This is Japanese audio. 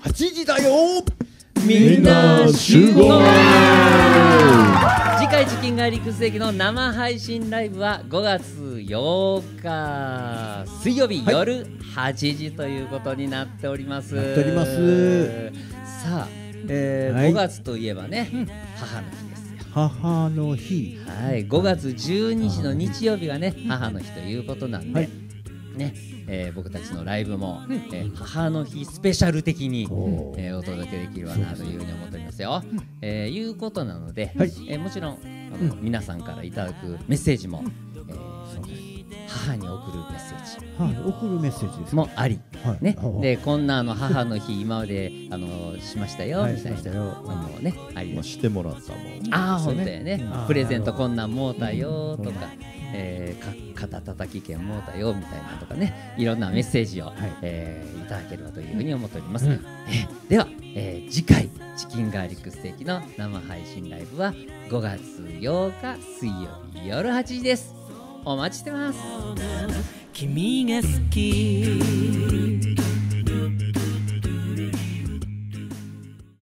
8時だよ。 みんな集合。次回チキンガーリックステーキの生配信ライブは5月8日水曜日夜8時ということになっております。 なっております。 さあ、5月といえばね、母の日ですよ。 母の日。 はい、5月12日の日曜日がね、母の日ということなんで、ね、僕たちのライブも、母の日スペシャル的に、お届けできるわなというふうに思っておりますよ。いうことなので、もちろん皆さんからいただくメッセージも、母に送るメッセージ、 送るメッセージですもあり、ね、でこんな母の日今までしましたよみたいなのもねあります。 してもらったもん。 本当やね。プレゼントこんなんもうたよとか、肩叩き券もうたよみたいなとかね、いろんなメッセージを、いただければというふうに思っております。では、次回チキンガーリックステーキの生配信ライブは5月8日水曜日夜8時です。お待ちしてます。 君が好き